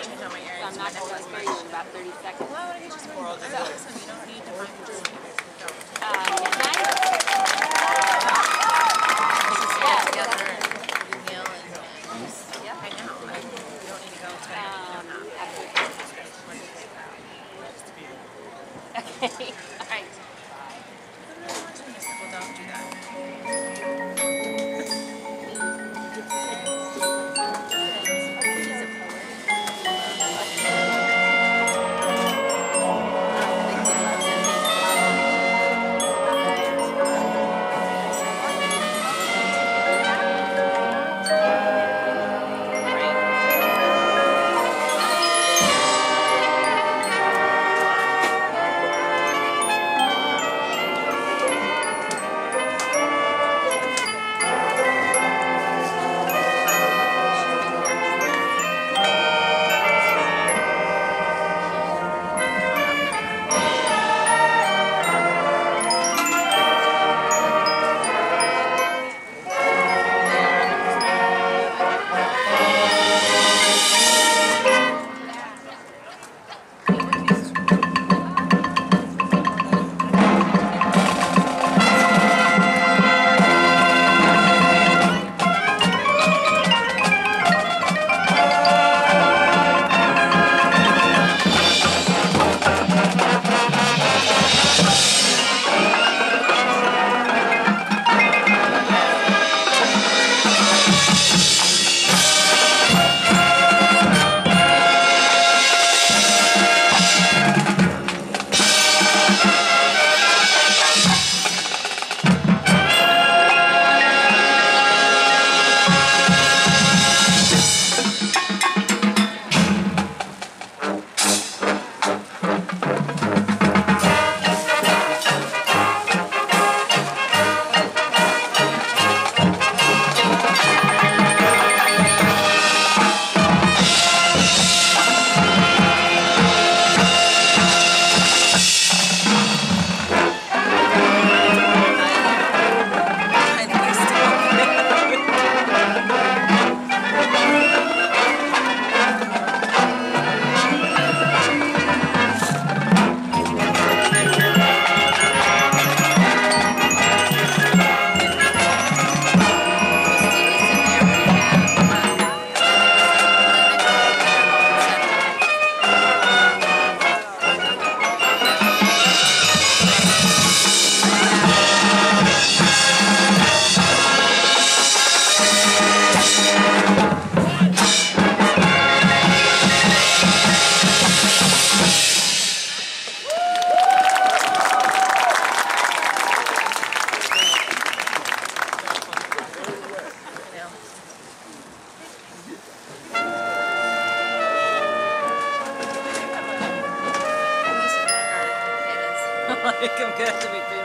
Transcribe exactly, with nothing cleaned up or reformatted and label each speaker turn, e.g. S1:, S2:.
S1: change out my
S2: So
S1: earrings.
S2: I'm not going to scare you in about thirty seconds.
S1: Well, I just coral. So, listen, you don't need to find your
S2: uh, midnight?
S1: Yeah, together and kneel and yeah. hang out. Like, you don't need to go to
S2: Um, after. Okay. All right.
S1: Well, don't do that.
S3: Like I'm good to be